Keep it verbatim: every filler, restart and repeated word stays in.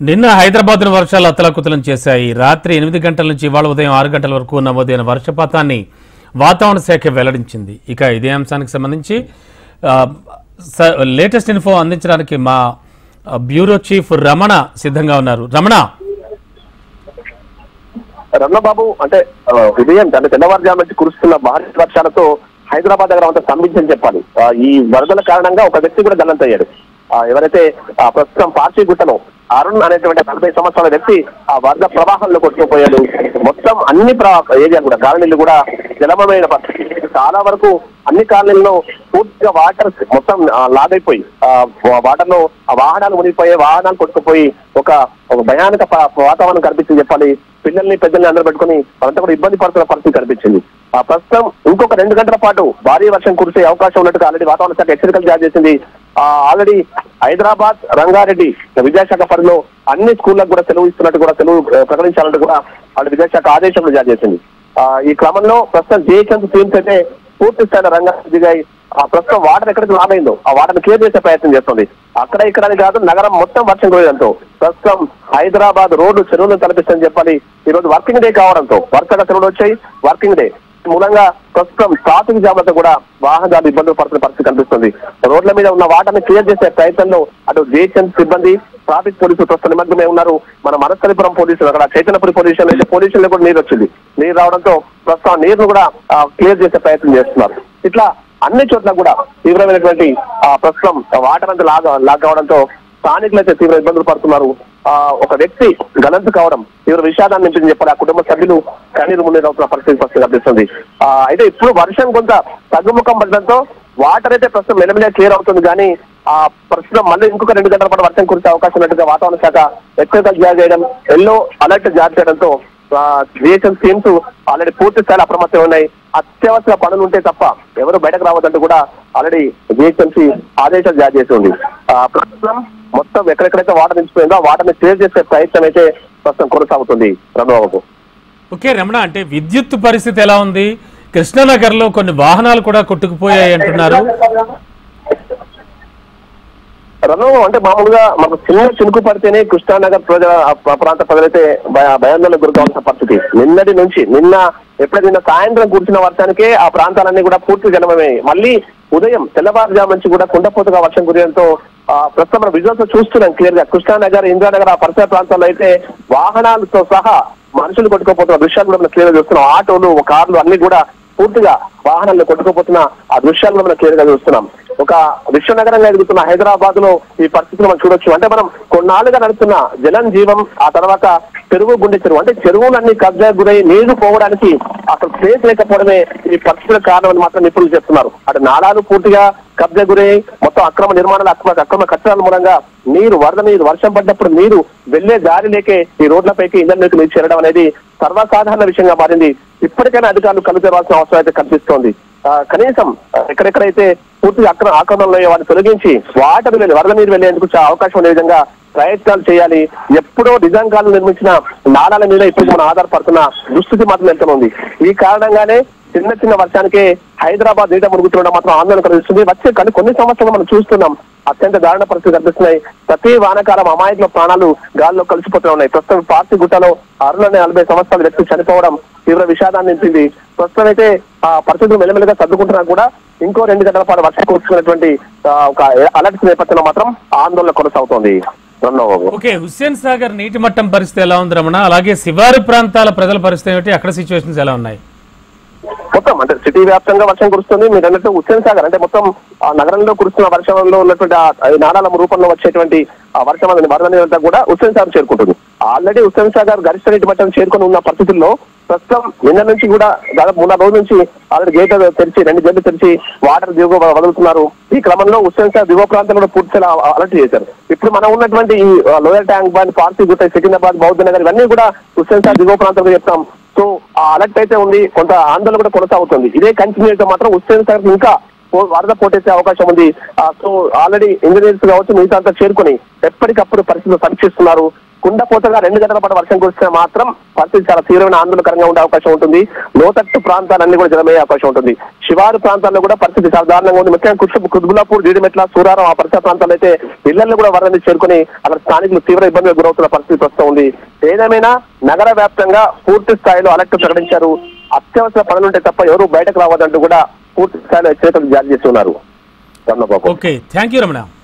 నిన్న హైదరాబాద్ ను వర్షాలు అతలాకుతలం చేశాయి. రాత్రి ఎనిమిది గంటల నుంచి ఇవాళ ఉదయం ఆరు గంటల వరకు నమోదైన వర్షపాతాన్ని వాతావరణ శాఖ వెల్లడించింది. ఇక ఇదే అంశానికి సంబంధించి లేటెస్ట్ ఇన్ఫో అందించడానికి మా బ్యూరో చీఫ్ రమణ సిద్ధంగా ఉన్నారు. రమణ రమణబాబు, అంటే ఉదయం అంటే తెల్లవారుజాము నుంచి కురుస్తున్న భారీ వర్షాలతో హైదరాబాద్ నగరం అంతా స్తంభించని చెప్పాలి. ఈ వరదల కారణంగా ఒక వ్యక్తి కూడా గల్లంతయ్యాడు. ఎవరైతే ప్రస్తుతం పార్టీగుట్టలో అరుణ్ అనేటువంటి నలభై సంవత్సరాల వ్యక్తి ఆ వరద ప్రవాహంలో కొట్టుకుపోయాడు. మొత్తం అన్ని ఏరియా కూడా కాలనీలు కూడా జలమయమైన పరిస్థితి. చాలా వరకు అన్ని కాలనీల్లో పూర్తిగా వాటర్ మొత్తం లాగైపోయి ఆ వాటర్ లో ఆ వాహనాలు మునిగిపోయి వాహనాలు కొట్టుకుపోయి ఒక ఒక భయానక వాతావరణం కనిపించింది చెప్పాలి. పిల్లల్ని పెద్దల్ని అందరూ పెట్టుకుని అంతా కూడా ఇబ్బంది పడుతున్న పరిస్థితి కనిపించింది. ఆ ప్రస్తుతం ఇంకొక రెండు గంటల పాటు భారీ వర్షం కురిసే అవకాశం ఉన్నట్టుగా ఆల్రెడీ వాతావరణ శాఖ హెచ్చరికలు జారీ చేసింది. ఆ ఆల్రెడీ హైదరాబాద్, రంగారెడ్డి విద్యాశాఖ పరిధిలో అన్ని స్కూళ్లకు కూడా సెలవు ఇస్తున్నట్టు కూడా సెలవు ప్రకటించాలంటూ కూడా ఆల్రెడీ విద్యాశాఖ ఆదేశాలు జారీ చేసింది. ఆ ఈ క్రమంలో ప్రస్తుతం జేహెచ్ఎంసీ టీమ్స్ అయితే పూర్తి స్థాయిలో రంగారెడ్డి దిగాయి. ఆ ప్రస్తుతం వాటర్ ఎక్కడికి లాగైందో ఆ వాటర్ని క్లియర్ చేసే ప్రయత్నం చేస్తుంది. అక్కడ ఇక్కడ కాదు, నగరం మొత్తం వర్షం కురియడంతో ప్రస్తుతం హైదరాబాద్ రోడ్డు చెరువులను తలపిస్తుందని చెప్పాలి. ఈ రోజు వర్కింగ్ డే కావడంతో వరుసగా చెరువులు వచ్చాయి. వర్కింగ్ డే మూలంగా ప్రస్తుతం ట్రాఫిక్ జామ్లతో కూడా వాహనాలు ఇబ్బందులు పడుతున్న పరిస్థితి కనిపిస్తుంది. రోడ్ల మీద ఉన్న వాటర్ని క్లియర్ చేసే ప్రయత్నంలో అటు జేహెచ్ఎంసీ సిబ్బంది, ట్రాఫిక్ పోలీసులు ప్రస్తుతం నిమగ్నమై ఉన్నారు. మన మనస్థలిపురం పోలీసులు, అక్కడ చైతన్యపురి పోలీసులు అయితే పోలీసులు కూడా నీరు వచ్చింది. నీరు రావడంతో ప్రస్తుతం నీరును కూడా క్లియర్ చేసే ప్రయత్నం చేస్తున్నారు. ఇట్లా అన్ని చోట్ల కూడా తీవ్రమైనటువంటి ప్రస్తుతం వాటర్ అంతా లాగా లాగ్ కావడంతో స్థానికులు అయితే తీవ్ర ఇబ్బందులు పడుతున్నారు. ఆ ఒక వ్యక్తి గలంతు కావడం తీవ్ర విషాదాన్ని నింపింది చెప్పాలి. ఆ కుటుంబ సభ్యులు కన్నీరు ముందే అవుతున్న పరిస్థితి పరిస్థితి కనిపిస్తుంది. ఆ అయితే ఇప్పుడు వర్షం కొంత తగ్గుముఖం పడడంతో వాటర్ అయితే ప్రస్తుతం మెల్లమెల్ల క్లియర్ అవుతుంది. కానీ ఆ ప్రస్తుతం మళ్ళీ ఇంకొక రెండు గంటల పాటు వర్షం కురిసే అవకాశం ఉన్నట్టుగా వాతావరణ శాఖ హెచ్చరికలు జారీ చేయడం, ఎల్లో అలర్ట్ జారీ చేయడంతో జిహెచ్ఎం టీమ్స్ ఆల్రెడీ పూర్తి స్థాయిలో అప్రమత్తం ఉన్నాయి. అత్యవసర పనులు ఉంటే తప్ప ఎవరు బయటకు రావద్దంటూ కూడా ఆల్రెడీ జిహెచ్ఎంసీ ఆదేశాలు జారీ చేసి ఉంది. ఆ ప్రస్తుతం మొత్తం ఎక్కడెక్కడైతే వాటర్ నిలిచిపోయిందో ఆ వాటర్ ని క్లియర్ చేసే ప్రయత్నం అయితే ప్రస్తుతం కొనసాగుతుంది. రమణబాబు, ఓకే రమణ, అంటే విద్యుత్ పరిస్థితి ఎలా ఉంది? కృష్ణానగర్ లో కొన్ని వాహనాలు కూడా కొట్టుకుపోయాయి అంటున్నారు. రను, అంటే మామూలుగా మనకు చిన్న చినుకు పడితేనే కృష్ణానగర్ ప్రజల ప్రాంత ప్రజలైతే భయాందోళనకు గురి కావాల్సిన పరిస్థితి. నిన్నటి నుంచి నిన్న ఎప్పుడైతే నిన్న సాయంత్రం కూర్చున్న వర్షానికే ఆ ప్రాంతాలన్నీ కూడా పూర్తి జలమయ్యాయి. మళ్ళీ ఉదయం తెల్లవారుజాము నుంచి కూడా కుండపోతగా వర్షం కురియడంతో ఆ ప్రస్తుతం మన విజువల్స్ చూస్తున్నాం క్లియర్ గా. కృష్ణానగర్, ఇంద్రానగర్ ఆ పరిసర ప్రాంతాల్లో అయితే వాహనాలతో సహా మనుషులు కొట్టుకోపోతున్న దృశ్యాలు కూడా మనం క్లియర్ గా చూస్తున్నాం. ఆటోలు, కార్లు అన్ని కూడా పూర్తిగా వాహనాలను కొట్టుకుపోతున్న ఆ దృశ్యాలు మనం క్లియర్ గా చూస్తున్నాం. ఒక విశ్వనగరంగా ఎదుగుతున్న హైదరాబాద్ లో ఈ పరిస్థితులు మనం చూడొచ్చు. అంటే మనం కొన్నాళ్ళుగా నడుస్తున్న జలం జీవం, ఆ తర్వాత చెరువు, గుండె చెరువు, అంటే చెరువులన్నీ కబ్జా గురై నీళ్లు పోవడానికి అసలు ప్లేస్ లేకపోవడమే ఈ పరిస్థితులకు కారణం అని మాత్రం నిపుణులు చెప్తున్నారు. అటు నాలాలు పూర్తిగా కబ్జా గురై మొత్తం అక్రమ నిర్మాణాలు, అక్రమ అక్రమ కట్టడాల మూలంగా నీరు, వరద నీరు, వర్షం పడ్డప్పుడు నీరు వెళ్లే దారి లేకే ఈ రోడ్లపైకి ఇళ్లలోకి నీరు చేరడం అనేది సర్వసాధారణ విషయంగా మారింది. ఇప్పటికైనా అధికారులు కళ్ళు తెరవాల్సిన అవసరం అయితే కనిపిస్తోంది. కనీసం ఎక్కడెక్కడైతే పూర్తిగా అక్రమ ఆక్రమణలో వాటిని తొలగించి వాటర్ వెళ్ళి వరద నీరు వెళ్లేందుకు అవకాశం ఉండే విధంగా ప్రయత్నాలు చేయాలి. ఎప్పుడో నిజాంగాలు నిర్మించిన నాళాల మీద ఇప్పుడు మనం ఆధారపడుతున్న దుస్థితి మాత్రం వెళ్తుంది. ఈ కారణంగానే చిన్న చిన్న వర్షానికే హైదరాబాద్ నీట మునుగుతుండడం మాత్రం ఆందోళన కలిగిస్తుంది. వచ్చే కానీ కొన్ని సంవత్సరాలు మనం చూస్తున్నాం అత్యంత దారుణ పరిస్థితులు కనిపిస్తున్నాయి. ప్రతి వానకాలం అమాయకుల ప్రాణాలు గాల్లో కలిసిపోతూ ఉన్నాయి. ప్రస్తుతం పార్టీ గుట్టలో అరుణ్ అనే నలభై సంవత్సరాల వ్యక్తి చనిపోవడం తీవ్ర విషాదాన్ని నింపింది. ప్రస్తుతం అయితే ఆ పరిస్థితులు మెల్లమెల్లగా సర్దుకుంటున్నా కూడా ఇంకో రెండు గంటల పాటు వర్షం కూర్చుకున్నటువంటి ఒక అలర్ట్ నేపథ్యంలో మాత్రం ఆందోళన కొనసాగుతోంది. ఓకే, హుస్సేన్ సాగర్ నీటి మట్టం పరిస్థితి ఎలా ఉంది రమణ? అలాగే శివారు ప్రాంతాల ప్రజల పరిస్థితి ఏమిటి? అక్కడ సిచ్యువేషన్స్ ఎలా ఉన్నాయి? మొత్తం అంటే సిటీ వ్యాప్తంగా వర్షం కురుస్తుంది. మీరు అన్నట్టు హుస్సేన్ సాగర్ అంటే మొత్తం ఆ నగరంలో కురుస్తున్న వర్షంలో ఉన్నటువంటి నాళాల రూపంలో వచ్చేటువంటి ఆ వర్షం అనేది వరద నీరంతా కూడా హుస్సేన్ సాగర్ చేరుకుంటుంది. ఆల్రెడీ హుస్సేన్ సాగర్ గరిష్ట నీటి మట్టం చేరుకుని ఉన్న పరిస్థితుల్లో ప్రస్తుతం నిన్న నుంచి కూడా దాదాపు మూడు రోజుల నుంచి ఆల్రెడీ గేట్ తెరిచి రెండు గేట్లు తెరిచి వాటర్ దిగువ వదులుతున్నారు. ఈ క్రమంలో హుస్సేన్ సాగర్ దిగువ ప్రాంతంలో పూర్తిగా అలర్ట్ చేశారు. ఇప్పుడు మనం ఉన్నటువంటి ఈ లోయర్ ట్యాంక్ బండ్, పార్టీ గుట్ట, సికింద్రాబాద్, బౌద్ధ నగర్ ఇవన్నీ కూడా హుస్సేన్ సాగర్ దిగువ ప్రాంతంలో చెప్తాం. సో ఆ అలర్ట్ అయితే ఉంది, కొంత ఆందోళన కూడా కొనసాగుతుంది. ఇదే కంటిన్యూ అయితే మాత్రం హుస్సేన్ సాగర్ ఇంకా వరద పోటేసే అవకాశం ఉంది. సో ఆల్రెడీ ఇంజనీర్స్ కావచ్చు మిగతా అంతా చేరుకొని ఎప్పటికప్పుడు పరిస్థితులు సమీక్షిస్తున్నారు. కుండపోతగా రెండు గంటల పాటు వర్షం కురిస్తే మాత్రం పరిస్థితి చాలా తీవ్రమైన ఆందోళనకరంగా ఉండే అవకాశం ఉంటుంది. లోతట్టు ప్రాంతాలన్నీ కూడా జలమయ్యే అవకాశం ఉంటుంది. శివారు ప్రాంతాల్లో కూడా పరిస్థితి చాలా దారుణంగా ఉంది. ముఖ్యంగా కుష్ కుత్బుల్లాపూర్, జీడిమెట్ల, సూరారం ఆ పరిసర ప్రాంతాల్లో అయితే ఇళ్లలో కూడా వరద చేరుకుని అక్కడ స్థానికులు తీవ్ర ఇబ్బందులు గురవుతున్న పరిస్థితి వస్తూ ఉంది. ఏదేమైనా నగర వ్యాప్తంగా పూర్తి స్థాయిలో అలర్ట్ ప్రకటించారు. అత్యవసర పనులుంటే తప్ప ఎవరు బయటకు రావద్దంటూ కూడా పూర్తి స్థాయిలో హెచ్చరికలు జారీ చేస్తున్నారు. Okay, thank you Ramana.